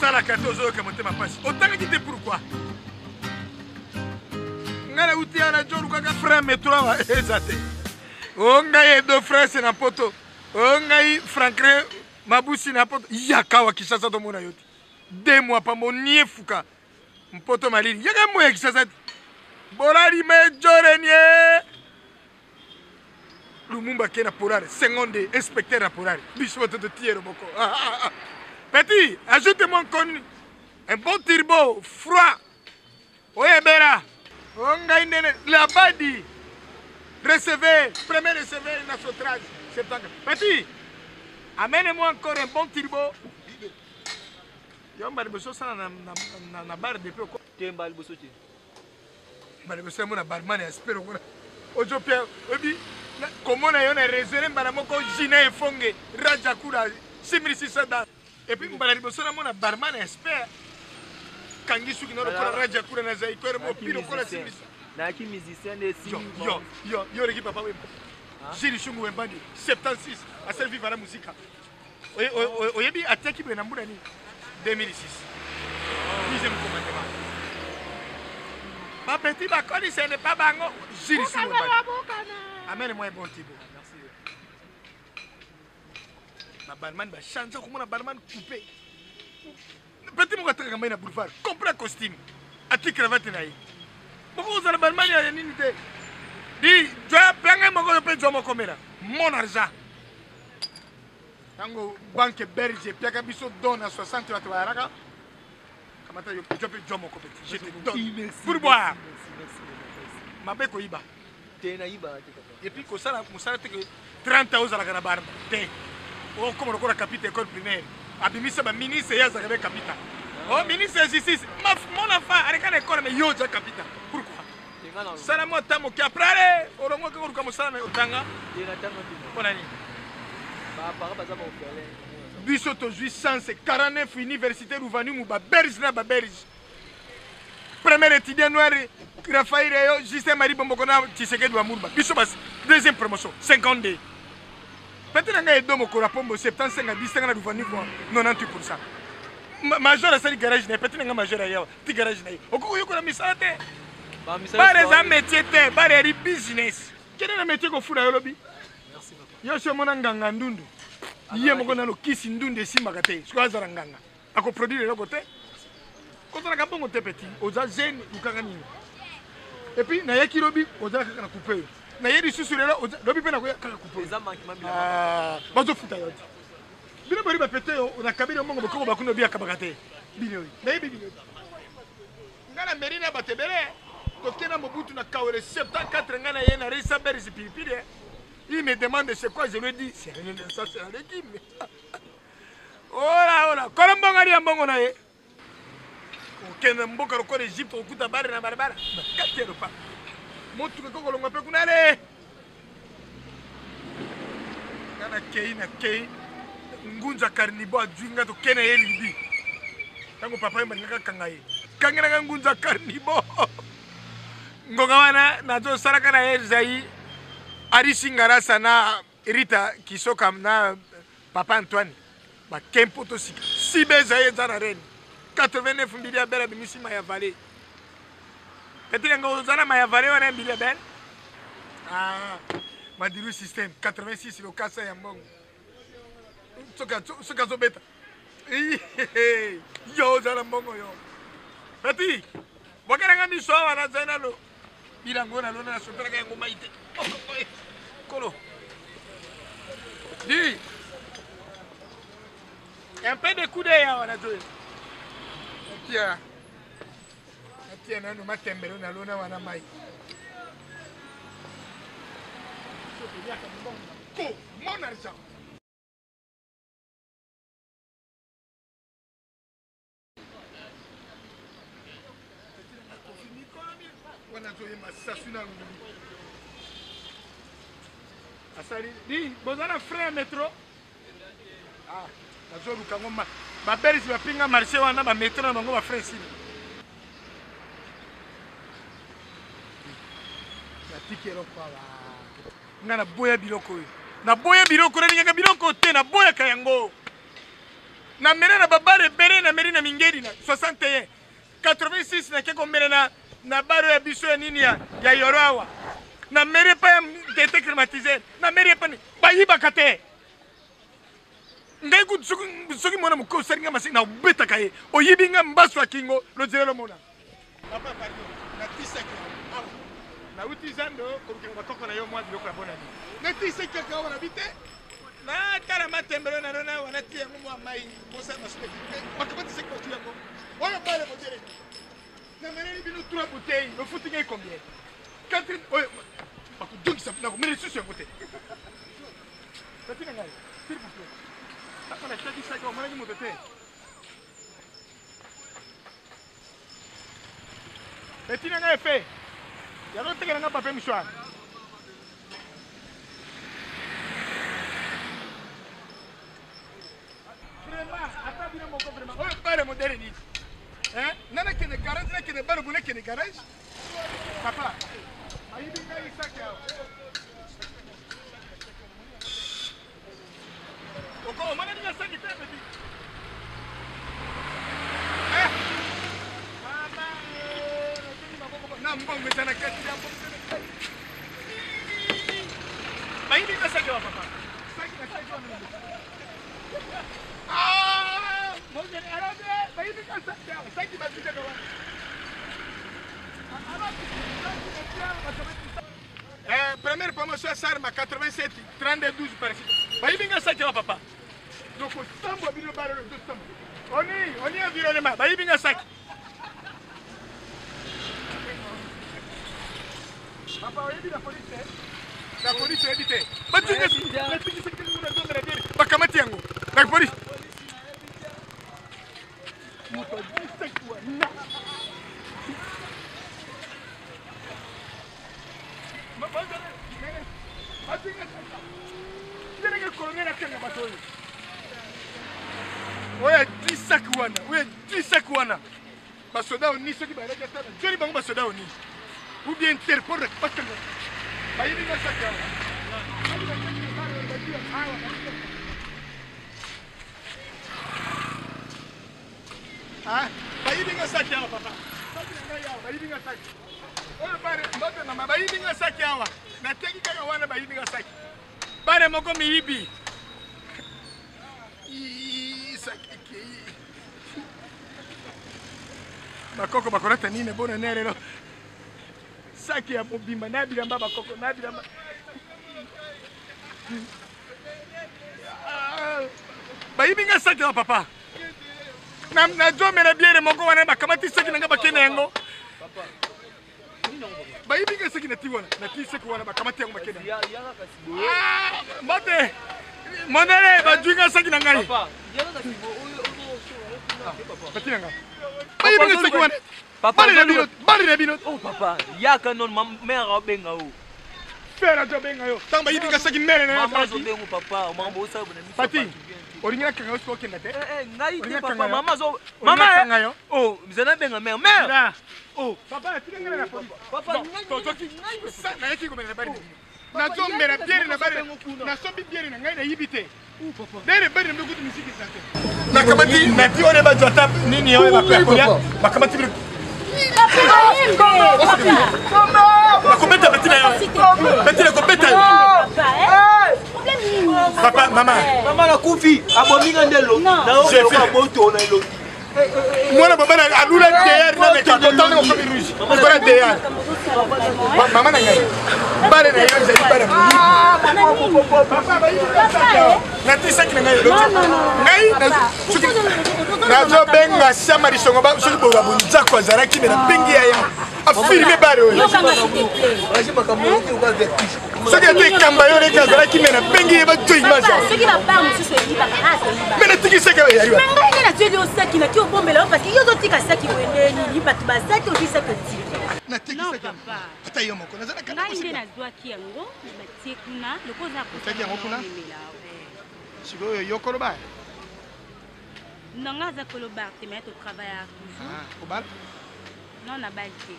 osala kate ozoyoka motema mpasi otangaki te pourquoi ngai nauti ya na jolukaka frère metro awa eza te o ngai edo frère na poto o ngai Franklin Mabusi na poto yakawa Kinshasa tomona yo te 2 mois pa monie fuka mpoto malili yaka moya Kinshasa te bolali me jorenie Lumumba qui est na Polare, seconde inspecteur na Polare. Bicho de tirer boko. Petit, ajoute-moi un bon turbo froid. Oye Bera. On gagne la badi. Recevez, premier recevez na sotrage. Petit, amène-moi encore un bon turbo. Yo mbali boso sana na bar de peu. Tembali boso ti. Mbali boso mo na barman espero ko. Ojo pia, obi comment on a réservé Baramoko Gina et Fongue, Rajakura, 6600 dollars. Et puis, Mbalabosa, mon barman expert. Kangisu qui n'a pas Rajakura Nazaï, mon pire au la Simis. Naki musicien de yo, l'équipe papa. J'ai Chungu Mbandi, 76, à servir à la musique. Oyebi, à Taki Benambourani, 2006. 10e commandement. Ma petite Bakoni, ce n'est pas Bango. J'ai Chungu amène-moi un bon Thibaut. Merci. Ma barman va changer comme un barman coupé. Petit mon gars na boulevard, complet costume, ati cravate naï. Pourquoi vous avez barman ya nini? Dis, tu as payé mon gars pe jomo komera. Mon argent. Tango banque belge payaka biso donne à 60 watu waraka. Kamata yo pe jomo kopeti. Je te donne. Pour boire. Ma beko iba. Et puis, quand ça, 30 ans à la barbe, comme on a capité école primaire, abimisa ministre ya zakabe capita. Oh ministre de justice, mon enfant avec une école mais yo za capita. Pourquoi? Ça moi tamo ki après, orongo ko comme ça mais otanga. Bonani. Ba baza ba opéré. Biso to jouissance 49 universitaires ouvani mu ba berge na ba berge. Premier étudiant noir Raphaël Justin Marie Bombokona Tshisekedi wa Murba. Biso bas deuxième promotion 52. Peut-être nga edo mokora pombo 75 à 10 na ruvani kwa 98%. Major asali garage na peut-être nga major ya ti garage na. Okoko yoko na misala te. Ba les métier te, ba les business. Quel est le métier ko fura yolobi? Merci papa. Yo se mona nganga ndundu. Iye moko na lo kisi ndundu simba kate. Siko azara nganga. Ako produire le côté. Quand on a un petit, on a jeune ou kanganini. Et puis, na yaki lobi, on a kana coupé. Na yaki sur le lobi pe na ko kana coupé. Ah, bazo futa yo. Bino bari ba pété, on a kabila mongo ko ba kuno bi akabakate. Bino. Na yebi bino. Ngana merina batebele. To kena mobutu na kawere 74 ngana yena resa berzi pilipile. Il me demande c'est quoi, je lui dis c'est rien de ça, c'est la régime. Oh là, kolombo ngari ambongo na ye. Kena mboka roko Egypte okuta bare na barabara. Katero pa. Motu ko kolonga pe kunale. Kana kei na kei. Ngunza karnibo ajunga to kena ye libi. Tango papa yamba ngaka kangaye. Kangana ngunza karnibo. Ngonga wana na jo saraka na ye zai. Arisingara sana Rita Kisoka na papa Antoine. Ba kempo to sika. Sibeza ye zana reni. 89 milliards belle bimisi maya vallée. Peut-être que vous avez maya vallée on a un milliard belle. Ah, Madiru système 86 le casse ya mbongo. Soka zo beta. Yo zala mbongo yo. Petit. Bokera ngami so wana zena lo. Bilango na lona so pera ka ngoma ite. Kolo. Dis. Un peu de coup d'œil on a joué. Tia na no matembele na lona wana mai. Ko mon argent. Wana zoye masasuna ngulu. Asali di bozana frère métro. Ah, nazo lukangoma. Ba berisi ba pinga marché wana ba métro na bango ba frère sini. Ya tikero kwa ba. Ngana boya biloko yo. Na boya biloko na nyanga biloko te na boya kayango. Na mère na babare bere na mère na mingeri na 61. 86 na keko mère na baro ya biso ya nini ya Yoroawa. Na mère pa ya tete climatiseur. Na mère pa ni bayiba kate. Ngai ku soki mona moko saringa masina ubeta kaye. Oyibinga mbaso akingo lo zero mona. Papa pardon. Na tisaki. Na utizando kurukinga bakoko na yo mwa biloko ya bona. Na tisaki ka wana bite. Na kara matembero na rona wana tia mwa mai kosa masike. Bakabati seki tu yango. Oyo bale modere. Na mene bino 3 bouteilles. Le footing est combien? 4 oyo. Bako donc ça na ko mene susu yango te. Tatina ngai. S'il vous plaît. Apa na tadi saki o mana ki motote. Tatina ngai fe. Ya no te kana pape mshwa. Bare modere ni. Nana kene garage na kene bare bune kene garage. Papa. Ayi binga isaka. Oko mana ni saki te beti. Mama. Na mbongo sana kati ya mbongo. Ayi binga saki wa papa. Saki na saki wa nani. Modere arabe. Ayi binga saki. Saki bazija kwa. Première promotion à Sarma 87 32 12 par ici. Baïbinga Saki papa. Donc au sambo bino baro de sambo. On y environnement. Baïbinga Saki. Papa, on y la police. La police est évitée. Batinga la police c'est que nous devons la dire. Bakamati yango. La police. Moto 17 fois. Oya 10 wana, oya 10 wana. Basoda oni soki ba rekata, joli bango basoda oni. Ou bien Interpol rek patanga. Ba yibi na saka. Ah, ba yibi na saka papa. Ba yibi na saka. Oya bare mbote na ba yibi na saka awa. Na teki kaka wana ba yibi na saka. Bare moko miibi. Bakoko bakorata nini bona nerero. Saki ya mobimba nabira mbaba bakoko nabira mbaba. Bayibinga saki wa papa. Na jomera biere moko wana bakamati saki nanga bakene yango. Papa. Bayibinga saki na tiwana, na tisaki wana bakamati yango bakene. Mbote. Monere bajunga saki na ngai. Papa, yaka kasibo oyo Patina nga. Bayibinga saki wana. Papa, bali na bino. Oh papa, yaka non mera benga o. Fera jo benga yo. Tamba bayibinga saki mere na. Mama zo bengo papa, mama bo sabu na misa. Pati. Oringa kanga usko kenda te. Ngai te papa, mama zo. Mama kanga yo. Oh, mzana benga mer. Mer. Oh, papa, tinga na police. Papa, toki na yaki ko mena bari. Na zo mera biere na bari. Na so bi biere na ngai na yibite. Oh papa. Bere bere ndo kutu misiki sante. Na kamati na ti one ba jota nini yo ba kwa kolia. Ba kamati bi. Bakobeta betina yo. Betina kobeta yo. Papa, maman. Maman la kufi. Abominga ndelo. Na o ba moto na ilo. Mwana baba na alula derrière na meka kotana ko bi rouge. Ko na derrière. Maman na ngai. Bare na yo zali bare. Papa ba yi na tisa ki ngai. Ngai na zo benga sama risongo ba so bo ba bunza ko zaraki me na bengi ya yo. Afirme bare oyo. Aje makamu ki uka vertige. Soki ate kamba yo reka zaraki me na bengi ba jo image. Soki na ba mususu ekiba kana. Me na tiki seka ya riwa. Ngai na tio yo saki na kio bombela parce que yo zo tika saki wendeni ni batu ba saki o tisa ko ti. Na tiki seka. Ata yo moko na zana kana. Ngai na zwa ki yango ba tikuna lokoza ko. Saki yango kuna. Sigo yo koloba. Non, on a colobar, tu mets au travail à au bal? Non, on a balté.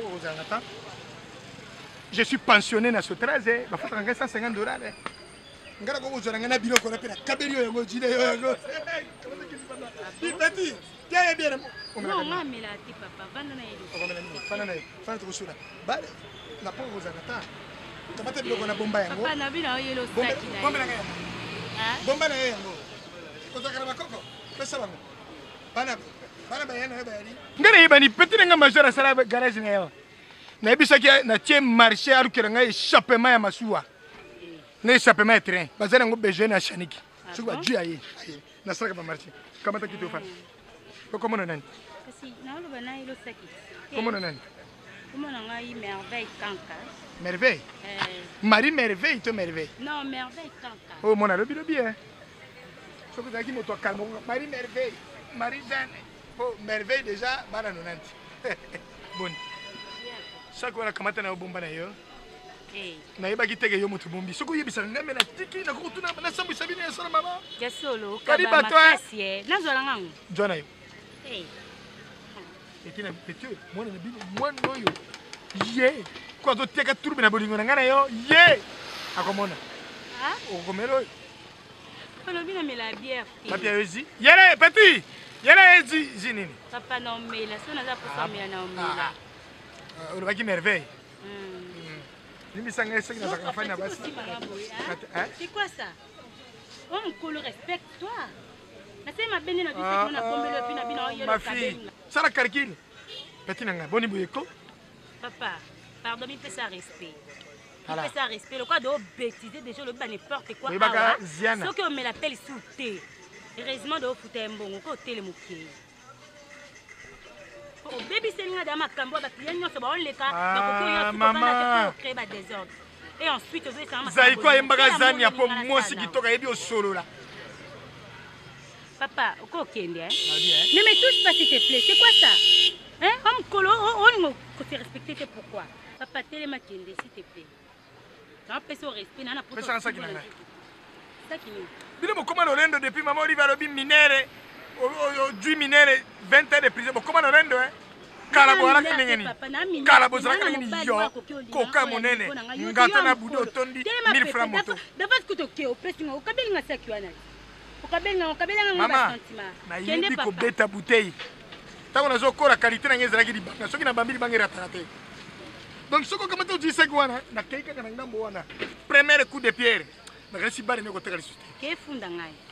Je suis pensionné dans ce 13, il faut 150 $. ngara ko ozora ngana biloko na pena kabeli yo yango jide yo yango petit tiens bien non ngamela ti papa vanda na yelo fana to sura bale na po ozana ta kamata biloko na bomba yango papa na bina yelo saki na bomba na bomba na yango kozakara makoko pesa bango bana bayana bayali ngara yebani petit nga majora sala garage na yo na bisaki na tie marché alukira nga échappement ya masuwa na échappement ya train bazana ngo besoin na chaniki suko dju aye na sala ba marché kamata kito fa comment on nani kasi na lo bana yelo saki comment on nani comment on a eu merveille kanka merveille Marie merveille to merveille non merveille kanka oh mon alobi lobi soko zaki moto calme Marie merveille Marie Jeanne oh merveille déjà bana nonanti bon chaque fois kamata na bomba na yo na yebaki teke yo moto bombi soko yebisa ngambe na tiki na kutuna na sambu sabine ya sala mama ya solo kariba toi na zola ngangu jona yo etina petit mwana na bino mwana oyo ye kwa to teka turbe na bolingo na ngana yo ye akomona okomelo kono bina mela bière papia yozi yere petit yere ezi zinini papa na omela so na za posa mela na omela olobaki merveille limisanga eseki na zakafanya basi c'est quoi ça oh mkolo respecte-toi na sema beni na biseki na bombelo pina bina yelo kabeli sala calcul petit nanga boni boyeko papa pardon il fait ça respect il fait ça respect le quoi de bêtiser déjà le n'importe quoi ce que on me l'appelle souté heureusement de fouter un bon ko tele mokie oh baby selinga da makambo ba client nyonso ba on leka ba ko yo maman créer ba désordre et ensuite vous ça ma zaiko yembaka zani apo mosi kitoka yebi osolola papa oko kende hein ne me touche pas s'il te plaît c'est quoi ça hein comme colo on ko te respecter c'est pourquoi papa telema kende s'il te plaît na pesa au respect na pour ça ça kinanga ça kini bino mokoma lolendo depuis maman Oliva lobi minere du minere 20 ans de prison mokoma lolendo hein kalabo ala kinengeni kalabo zaka kinengeni yo koka monene ngata na budo tondi 1000 francs moto d'abord que to au pesi ngo kabeli nga saki wana ukabeli nga ba sentiment kende ko beta bouteille tango nazo kora qualité na ngezela ki dibanga soki na bambili bangera tarate donc soko kama to di seki wana na keika kana ngambo wana premier coup de pierre na kasi bare ne ko tekali ke funda ngai